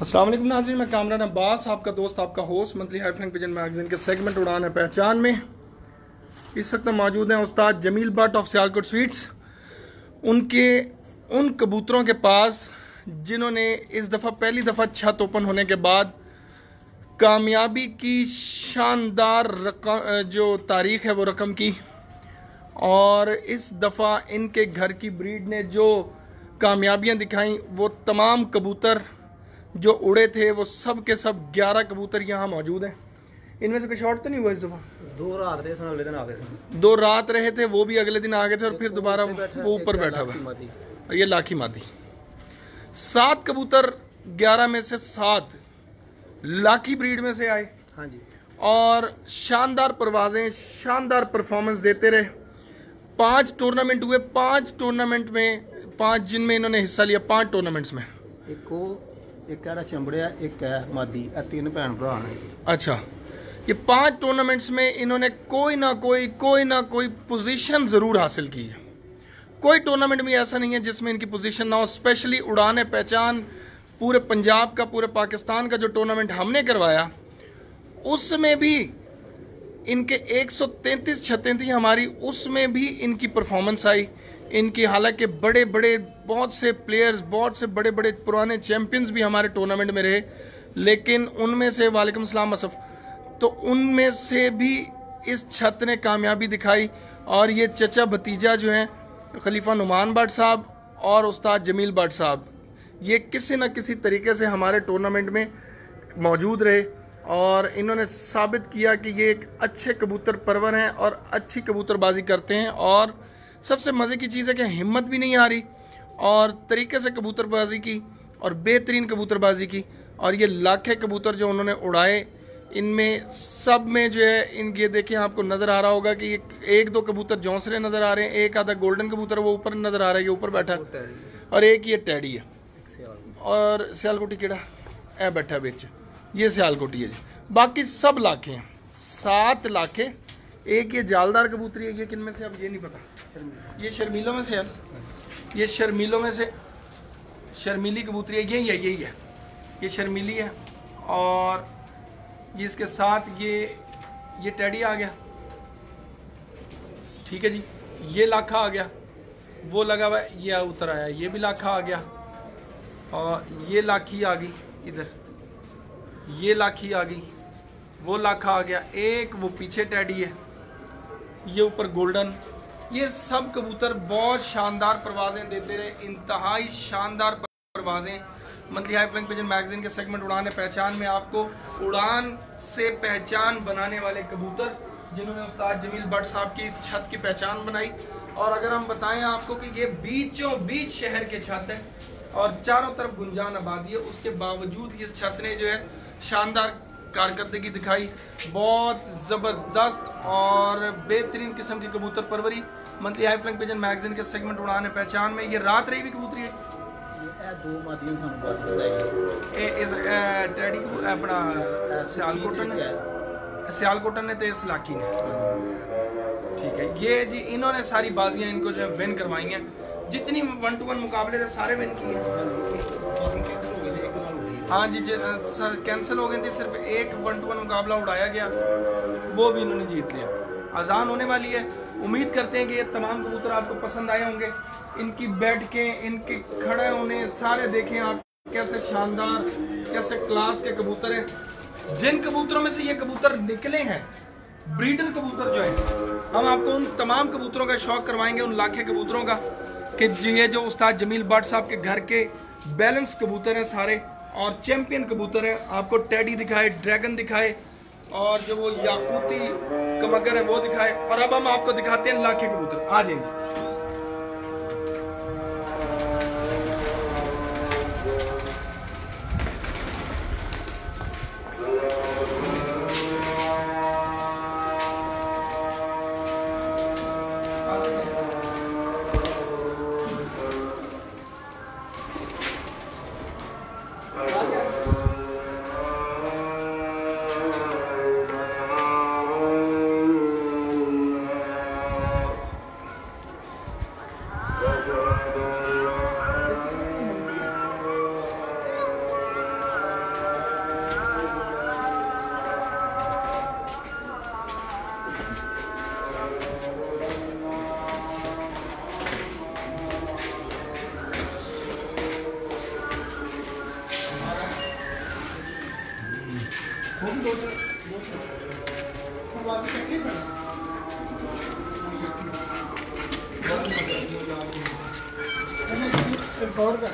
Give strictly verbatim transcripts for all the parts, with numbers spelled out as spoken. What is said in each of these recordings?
अस्सलाम वालेकुम नाज़रीन, मैं कामरान अब्बास, आपका दोस्त, आपका host monthly high flying pigeon magazine के सेगमेंट उड़ान है पहचान में। इस वक्त मौजूद हैं उस्ताद जमील भट्ट ऑफ सियालकोट स्वीट्स, उनके उन कबूतरों के पास जिन्होंने इस दफ़ा पहली दफ़ा छत ओपन होने के बाद कामयाबी की शानदार रकम जो तारीख है वो रकम की, और इस दफ़ा इनके घर की ब्रीड ने जो कामयाबियां दिखाई वो तमाम कबूतर जो उड़े थे वो सब के सब ग्यारह कबूतर यहाँ मौजूद हैं। इनमें से कोई शॉर्ट तो नहीं हुआ इस दफ़ा? दो रात रहे थे, अगले दिन आ गए थे। दो रात रहे थे, वो भी अगले दिन आ गए थे, और फिर दोबारा वो ऊपर बैठा हुआ, और ये लाखी मादी। सात कबूतर ग्यारह में से सात लाखी ब्रीड में से आए। हाँ जी। और शानदार परवाजें, शानदार परफॉर्मेंस देते रहे। पांच टूर्नामेंट हुए, पांच टूर्नामेंट में पांच जिनमें इन्होंने हिस्सा लिया, पांच टूर्नामेंट्स में। एक को एक कह रहा चंबड़िया, एक है मादी, तीन भैन भरा ने। अच्छा, ये पांच टूर्नामेंट्स में इन्होंने कोई ना कोई कोई ना कोई पोजीशन जरूर हासिल की है। कोई टूर्नामेंट भी ऐसा नहीं है जिसमें इनकी पोजीशन ना हो। स्पेशली उड़ान पहचान पूरे पंजाब का, पूरे पाकिस्तान का जो टूर्नामेंट हमने करवाया, उसमें भी इनके एक सौ तैंतीस छतें थी हमारी, उसमें भी इनकी परफॉर्मेंस आई। इनकी हालांकि बड़े बड़े बहुत से प्लेयर्स, बहुत से बड़े बड़े पुराने चैंपियंस भी हमारे टूर्नामेंट में रहे, लेकिन उनमें से, वालेकुम सलाम असफ, तो उनमें से भी इस छत ने कामयाबी दिखाई। और ये चचा भतीजा जो हैं खलीफा नुमान भट्ट साहब और उस्ताद जमील भट्ट साहब, ये किसी न किसी तरीके से हमारे टूर्नामेंट में मौजूद रहे, और इन्होंने साबित किया कि ये एक अच्छे कबूतर परवर हैं और अच्छी कबूतरबाजी करते हैं। और सबसे मज़े की चीज़ है कि हिम्मत भी नहीं हारी और तरीके से कबूतरबाजी की, और बेहतरीन कबूतरबाजी की। और ये लाखे कबूतर जो उन्होंने उड़ाए, इनमें सब में जो है, इन ये देखें, आपको नज़र आ रहा होगा कि एक दो कबूतर जौंसरे नज़र आ रहे हैं, एक आधा गोल्डन कबूतर वो ऊपर नज़र आ रहा है, ये ऊपर बैठा, और एक ये टैडी है। और सियालकोटी केड़ा ए बैठा बिच, ये सियालकोटी है जी। बाकी सब लाखे हैं, सात लाखे। एक ये जालदार कबूतरी है, ये किन में से अब ये नहीं पता, ये शर्मीलों में से है, ये शर्मीलों में से शर्मीली कबूतरी है, यही है, यही है, ये शर्मीली है। और ये इसके साथ ये ये टैडी आ गया, ठीक है जी। ये लाखा आ गया, वो लगा हुआ है, ये उतर आया, ये भी लाखा आ गया, और ये लाखी आ गई इधर, ये लाखी आ गई, वो लाखा आ गया, एक वो पीछे टैडी है, ये ऊपर गोल्डन। ये सब कबूतर बहुत शानदार परवाजें देते रहे, इंतहाई शानदार परवाजें। Monthly high flying pigeon magazine के सेगमेंट उड़ान पहचान में आपको उड़ान से पहचान बनाने वाले कबूतर, जिन्होंने उस्ताद जमील भट्ट साहब की इस छत की पहचान बनाई। और अगर हम बताएं आपको कि ये बीचों बीच शहर के छत है और चारों तरफ गुंजान आबादी है, उसके बावजूद इस छत ने जो है शानदार कारकर्दगी दिखाई, बहुत ज़बरदस्त और बेहतरीन किस्म की कबूतर परवरी। Monthly high flying pigeon magazine के सेगमेंट उड़ान पहचान में ये रात रही भी कबूतरी है, दो मादियों थानू इस टैडी को अपना सियालकोटन सियालकोटन ने तो इस लाखी ने, ठीक है। ये जी इन्होंने सारी बाजियां इनको जो है विन करवाई हैं, जितनी वन टू वन मुकाबले थे सारे विन किए। हाँ जी, सर कैंसिल हो गई थी, सिर्फ एक वन टू वन मुकाबला उड़ाया गया, वो भी इन्होंने जीत लिया। अजान होने वाली है, उम्मीद करते हैं कि ये तमाम कबूतर आपको पसंद आए होंगे। इनकी बैठ के, इनके खड़े होने, सारे देखें आप, कैसे शानदार, कैसे क्लास के कबूतर हैं। जिन कबूतरों में से ये कबूतर निकले हैं, ब्रीडर कबूतर जो है, हम आपको उन तमाम कबूतरों का शौक करवाएंगे, उन लाखे कबूतरों का, कि ये जो उस्ताद जमील भट्ट साहब के घर के बैलेंस कबूतर हैं सारे, और चैंपियन कबूतर है। आपको टैडी दिखाए, ड्रैगन दिखाए, और जो वो याकूती कमगर है वो दिखाए, और अब हम आपको दिखाते हैं लाखे कबूतर। आ जाएंगे। दो चार आवाज़ तकलीफ है रिकॉर्ड कर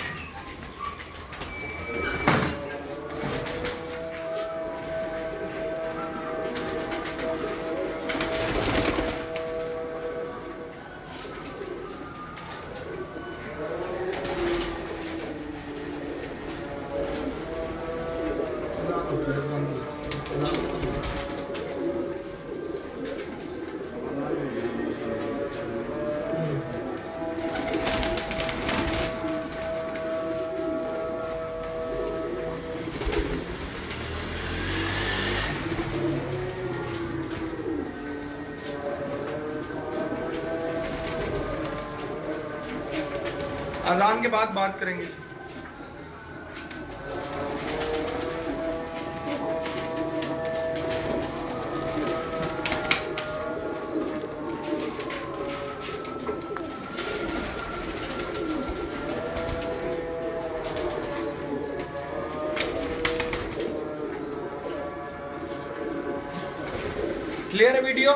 अजान के बाद बात करेंगे। क्लियर है वीडियो?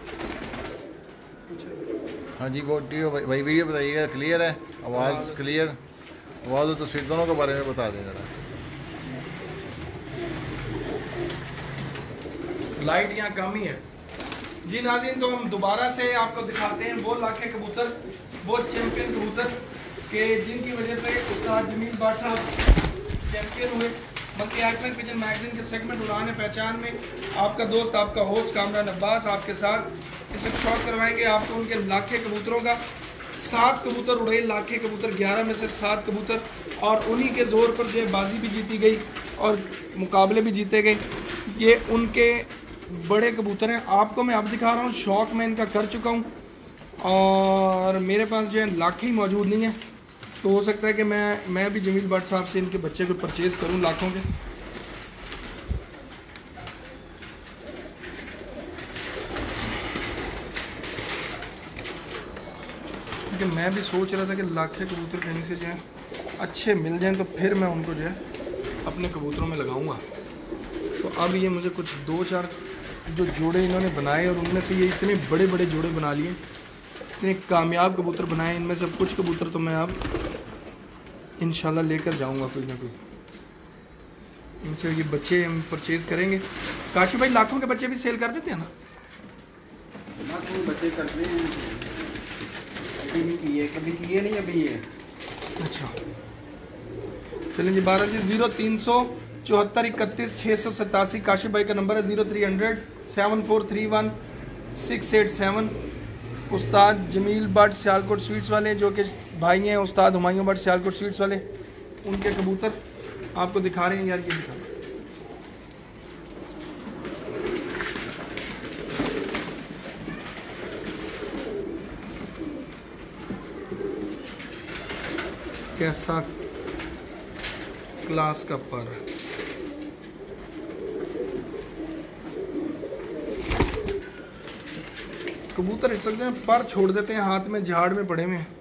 हाँ जी वीडियो भाई वीडियो बताइएगा क्लियर है, आवाज़ क्लियर, आवाज़ और तस्वीर दोनों के बारे में बता दें ज़रा। लाइट यहाँ कम ही है जी नाज़रीन। तो हम दोबारा से आपको दिखाते हैं वो लाखे कबूतर, वो चैंपियन कबूतर के जिनकी वजह से उस्ताद जमील बाट साहब चैंपियन हुए। बल्कि आइटन पिजन मैगजीन के सेगमेंट उड़ान पहचान में आपका दोस्त, आपका होस्ट कामरान अब्बास आपके साथ इस वक्त शॉट करवाएंगे आपको उनके लाखे कबूतरों का। सात कबूतर उड़े, लाखे कबूतर, ग्यारह में से सात कबूतर, और उन्हीं के ज़ोर पर जो है बाजी भी जीती गई और मुकाबले भी जीते गए। ये उनके बड़े कबूतर हैं, आपको मैं अब दिखा रहा हूँ। शौक मैं इनका कर चुका हूँ और मेरे पास जो है लाखे ही मौजूद नहीं है, तो हो सकता है कि मैं मैं भी जमील भट्ट साहब से इनके बच्चे को परचेज़ करूँ लाखों के। क्योंकि मैं भी सोच रहा था कि लाखे कबूतर कहीं से जो है अच्छे मिल जाएं तो फिर मैं उनको जो है अपने कबूतरों में लगाऊंगा। तो अब ये मुझे कुछ दो चार जो जोड़े इन्होंने बनाए और उनमें से ये इतने बड़े बड़े जोड़े बना लिए, इतने कामयाब कबूतर बनाए। इनमें से कुछ कबूतर तो मैं अब इंशाल्लाह लेकर जाऊंगा कोई ना कोई। इनसे ये बच्चे हम परचेज़ करेंगे। काशी भाई लाखों के बच्चे भी सेल कर देते हैं ना? लाखों बच्चे करते हैं, अभी नहीं किए, कभी किए नहीं अभी ये। अच्छा चलिए जी। बारह जी ज़ीरो तीन सौ चौहत्तर इकतीस छः सौ सतासी काशिफ भाई का नंबर है। Zero three hundred seven four three one six eight seven. उस्ताद जमील भट्ट सियालकोट स्वीट्स वाले, जो कि भाई हैं उस्ताद हुमायूं भट्ट सियालकोट स्वीट्स वाले, उनके कबूतर आपको दिखा रहे हैं यार। ये दिखा कैसा क्लास का पर। कबूतर इस सकते हैं पर छोड़ देते हैं हाथ में, झाड़ में पड़े हुए हैं।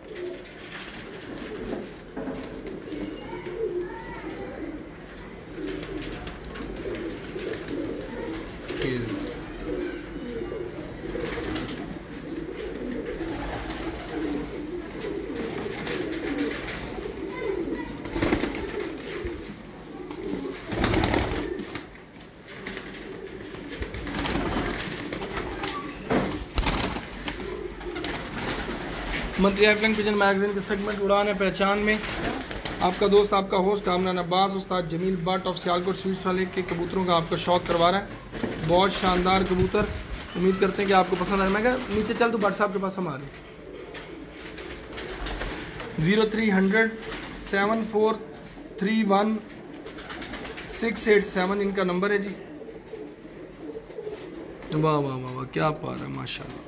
मंथली एयरप्लेन पिजन मैगजीन के सेगमेंट उड़ान है पहचान में आपका दोस्त, आपका होस्ट कामरान अब्बास उस्ताद जमील भट्ट ऑफ सियालकोट स्वीट्स वाले के कबूतरों का आपका शौक करवा रहा है। बहुत शानदार कबूतर, उम्मीद करते हैं कि आपको पसंद आए। मैं क्या नीचे चल तो भट्ट साहब के पास हम आ रहे। Zero three hundred seven four three one six eight seven इनका नंबर है जी। वाह वाह वाह वाह, क्या पा रहा है माशाल्लाह।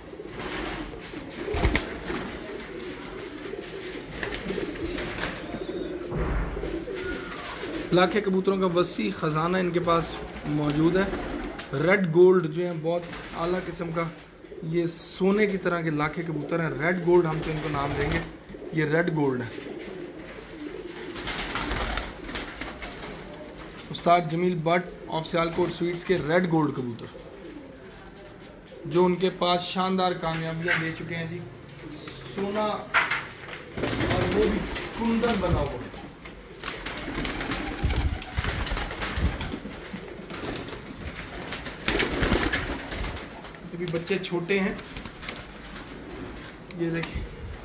लाखे कबूतरों का वसी ख़जाना इनके पास मौजूद है। रेड गोल्ड जो है बहुत आला किस्म का, ये सोने की तरह के लाखे कबूतर हैं। रेड गोल्ड हम तो इनको नाम देंगे, ये रेड गोल्ड है। उस्ताद जमील भट्ट ऑफ सियालकोट स्वीट्स के रेड गोल्ड कबूतर, जो उनके पास शानदार कामयाबियां दे चुके हैं जी। सोना और वो भी कुंदन बना हुआ। अभी बच्चे छोटे हैं, ये देखिए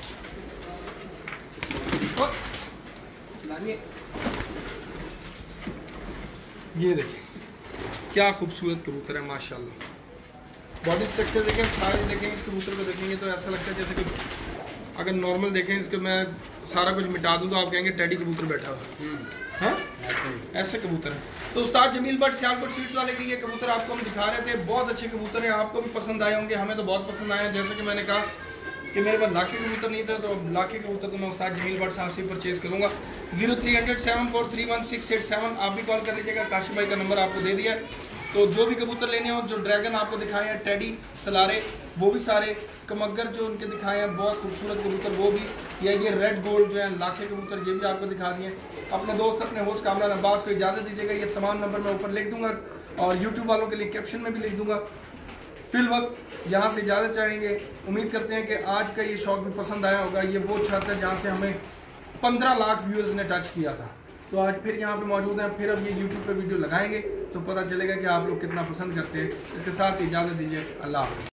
ये देखिए क्या खूबसूरत कबूतर है माशाल्लाह। बॉडी स्ट्रक्चर देखें, सारे देखेंगे इस कबूतर को देखेंगे तो ऐसा लगता है जैसे कि अगर नॉर्मल देखें इसको मैं सारा कुछ मिटा दूँ तो आप कहेंगे टेडी कबूतर बैठा हुआ है, ऐसे कबूतर है। तो उस्ताद जमील भट्ट सियालकोट स्वीट्स वाले के ये कबूतर आपको हम दिखा रहे थे, बहुत अच्छे कबूतर हैं, आपको भी पसंद आए होंगे, हमें तो बहुत पसंद आए हैं। जैसे कि मैंने कहा कि मेरे पास लाखे कबूतर नहीं थे, तो लाखे कबूतर तो मैं उस्ताद जमील भट्ट साहब से परचेज करूँगा। Zero three hundred seven four three one six eight seven आप भी कॉल कर लीजिएगा, काशिफ भाई का नंबर आपको दे दिया है। तो जो भी कबूतर लेने हो, जो ड्रैगन आपको दिखाए हैं, टेडी, सलारे, वो भी सारे, कमगर जो उनके दिखाए हैं बहुत खूबसूरत कबूतर वो भी, या ये रेड गोल्ड जो है लाखे कबूतर ये भी आपको दिखा दिए। अपने दोस्त अपने होस्ट कामरान अब्बास को इजाज़त दीजिएगा, ये तमाम नंबर मैं ऊपर लिख दूंगा और यूट्यूब वालों के लिए कैप्शन में भी लिख दूंगा। फिल वक्त यहाँ से इजाज़त चाहेंगे। उम्मीद करते हैं कि आज का ये शौक भी पसंद आया होगा। ये वो छत है जहाँ से हमें पंद्रह लाख व्यूअर्स ने टच किया था, तो आज फिर यहाँ पे मौजूद हैं। फिर अब ये यूट्यूब पे वीडियो लगाएंगे तो पता चलेगा कि आप लोग कितना पसंद करते हैं। इसके साथ इजाज़त दीजिए, अल्लाह हाफ़िज़।